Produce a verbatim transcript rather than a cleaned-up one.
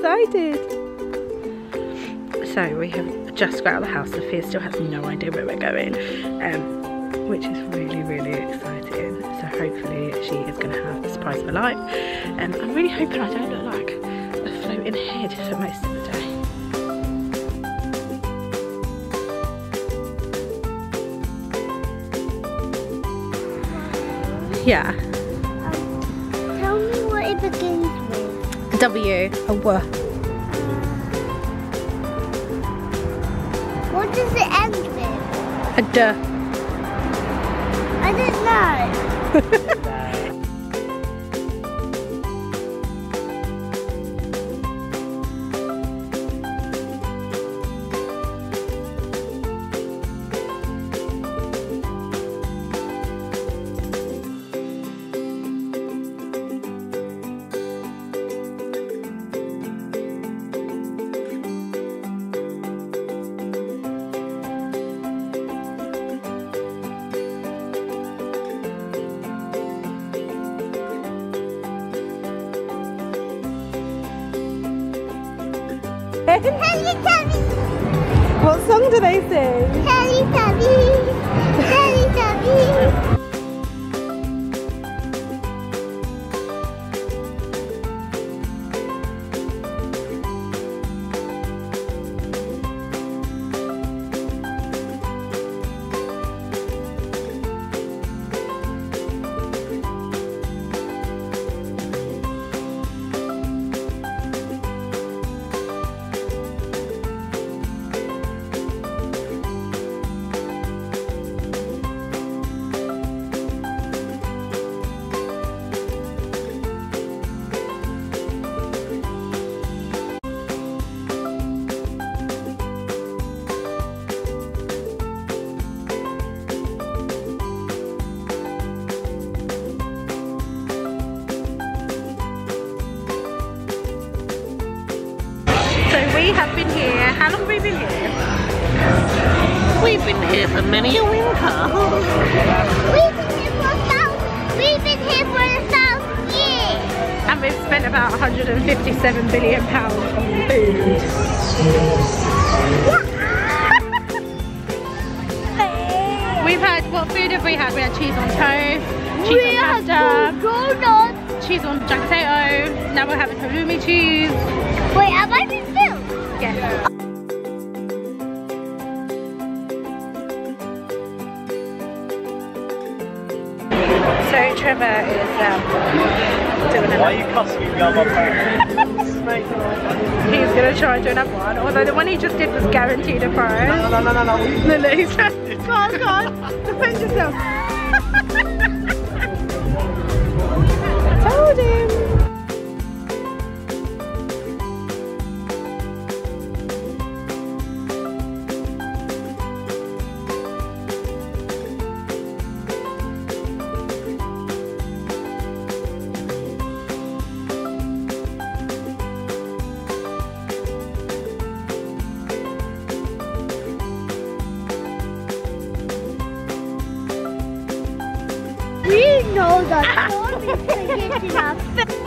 excited. So we have just got out of the house. Sophia still has no idea where we're going, um, which is really, really exciting. So hopefully she is going to have the surprise of her life. Um, I'm really hoping I don't look like a floating head for most of the day. Yeah. Um, tell me what it begins with. W. A W. What does it end with? A D. I don't know. Teletubby! What song do they sing? Teletubby! Teletubby! We have been here. How long have we been here? We've been here for many a winter. We've been here for a thousand. We've been here for a thousand years. And we've spent about one hundred fifty-seven billion pounds on food. We've had, what food have we had? We had cheese on toast, cheese We on had pasta, donuts. cheese on jack potato. Now we're having halloumi cheese. Wait, have I been filmed? Yes. So Trevor is um, doing another. Why are you cussing me on my phone? He's gonna try and do another one. Although the one he just did was guaranteed a prize. No, no, no, no, no. No, no, he's trying. Go on, go on. Defend yourself. I told him. We know that God is forgetting us.